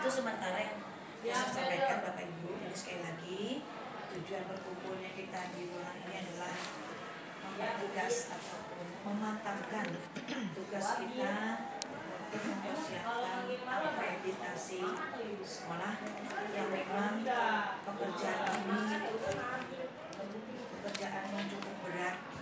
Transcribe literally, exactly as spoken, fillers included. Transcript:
Itu sementara yang saya sampaikan Bapak Ibu. Jadi sekali lagi tujuan berkumpulnya kita di ruangan ini adalah mempertegas ataupun memantapkan tugas kita untuk mempersiapkan akreditasi sekolah yang memang pekerjaan ini pekerjaan yang cukup berat